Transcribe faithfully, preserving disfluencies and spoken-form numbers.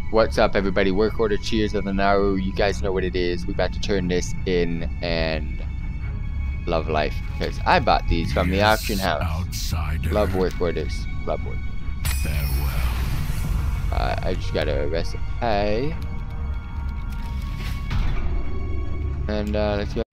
What's up, everybody? Work order cheers on the Naaru. You guys know what it is. We're about to turn this in and love life. Because I bought these from the Yes, auction house. Outsider. Love work orders. Love work. Farewell. Uh, I just got a recipe. And uh, let's go.